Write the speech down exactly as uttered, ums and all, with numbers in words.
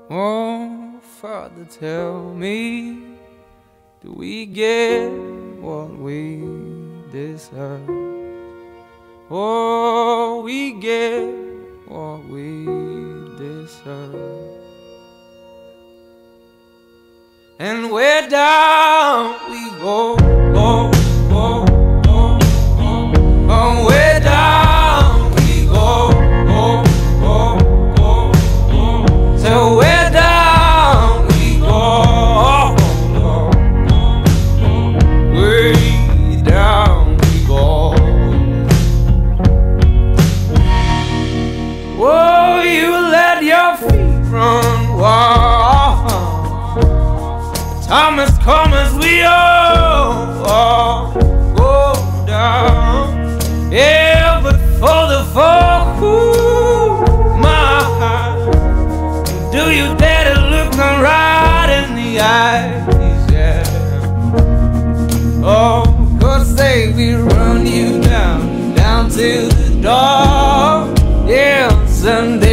Oh, Father, tell me, do we get what we deserve? Oh, we get what we deserve. And where down we go, go, go, go, go. Oh, where down we go, go, go, go, go. So where down we go, go, go, go. Way down we go. Oh, you let your feet run wild. Time has come as we all, all go down. Yeah, but for the fall, ooh, my heart, do you dare to look them right in the eyes? Yeah. Oh, 'cause they will run you down, down to the door. Yeah, someday.